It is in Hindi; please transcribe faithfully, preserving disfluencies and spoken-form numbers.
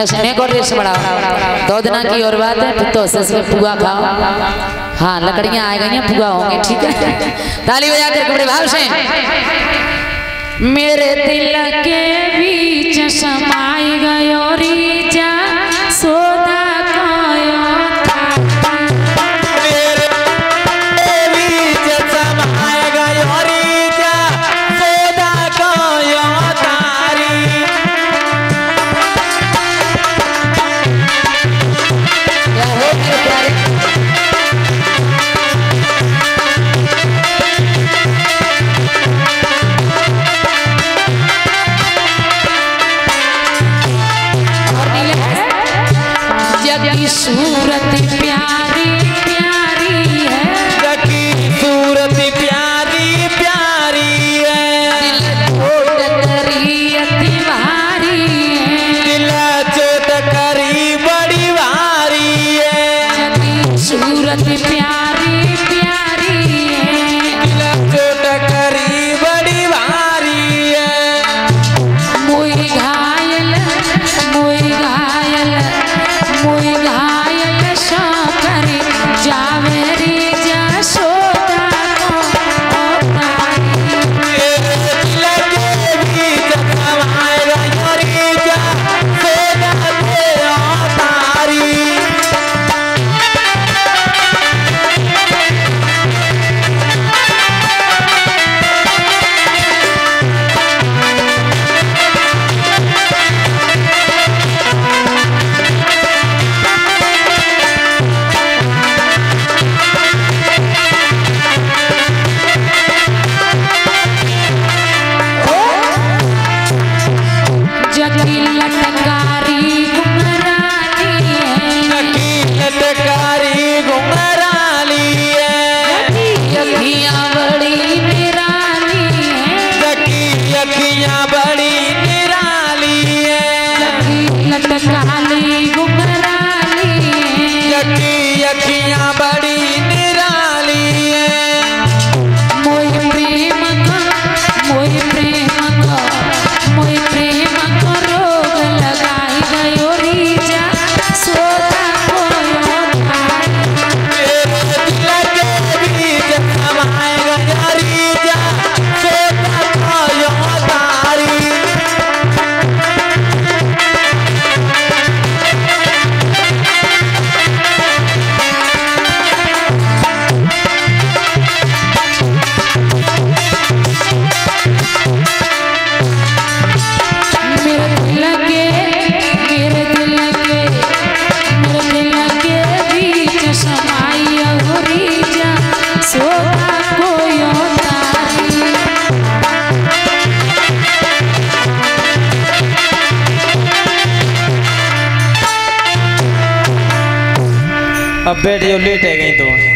बस मैं को रेस बड़ा दो दिन की और बात है तो सस में पुआ खाओ। हाँ लकड़ियाँ आ गई हैं पुआ होंगे ठीक है। ताली बजा कर बड़े भाव से। मेरे दिल के बीच समाई गयो रीजा सोदा कोयो सूरत प्यारी प्यारी है जकी सूरत प्यारी प्यारी है दिल करी अति भारी है दिल चोट करी बड़ी भारी है जकी सूरत प्यारी प्यारी है दिल चोट करी बड़ी भारी है मोई घायल मोई घायल मोई घायल शोकर जावेरी जा सोदा को अब बैठ जो लेट है गई तो